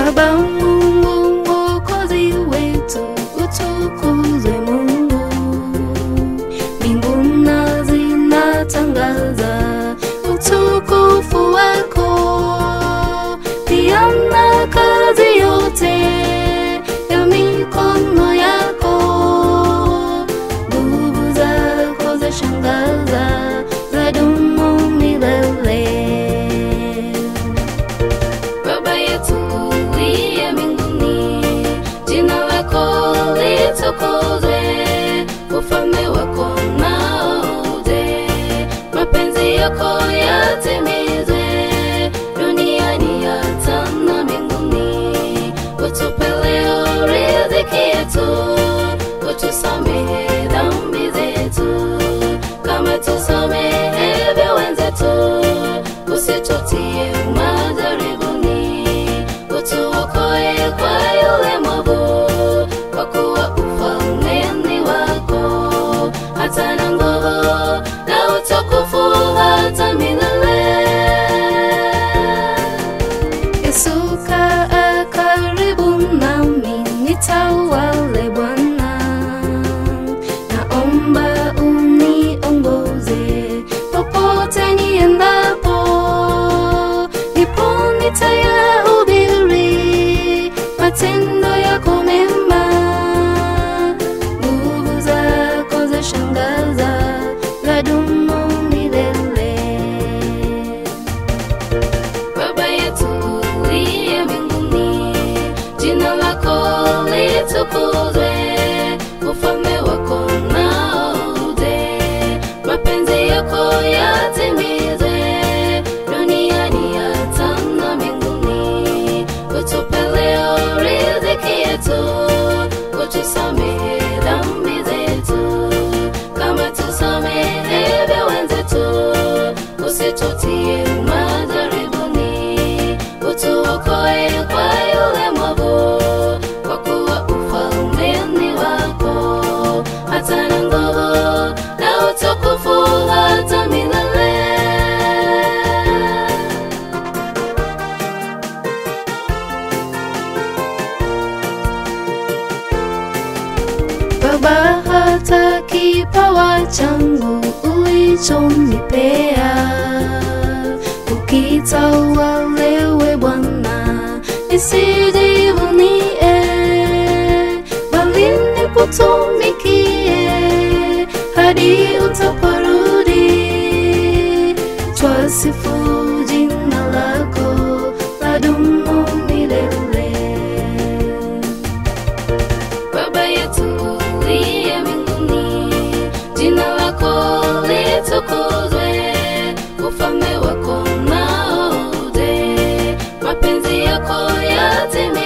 Baba Mungu Mwokozi wetu, utukuzwe Mungu. Mbingu na zinatangaza utukufu wako, pia na kazi yote ya mikono yako. Nguvu zako zashangaza, zadumu milele. Baba yetu uliye mbinguni, jina lako litukuzwe, ufalme wako na uje, mapenzi yako yatimizwe, duniani hata na mbinguni. Utupe leo riziki yetu, utusamehe dhambi zetu kama tusamehevyo wenzetu, usitutie majaribuni, utuokoe kwa yule mwovu, kwa kuwa ufalme ni wako, hata na nguvu na utukufu hata milele. Yesu kaa karibu nami, nitawale Bwana. Naomba uniongoze popote niendapo, ndipo nitayahubiri matendo yako mema. Nguvu zako zashangaza, zadumu milele. Baba yetu uliye mbinguni, jina lako litukuzwe, ufalme wako na uje, mapenzi yako yatimizwe, duniani hata na mbinguni. Utupe leo riziki yetu, utusamehe dhambi zetu kama tusamehevyo wenzetu, usitutie majaribuni, utuokoe kwa yule mwovu, kwa kuwa ufalme ni wako, hata na nguvu na utukufu hata milele. Baba, hata kipawa changu ulichonipea, ukitawalewe Bwana, nisijivunie, bali nikutumikie hadi utaporudi. Twasifu jina lako, ladumu milele. Baba yetu uliye mbinguni, jina lako litukuzwe, ufalme wako na uje, mapenzi yako yatimizwe,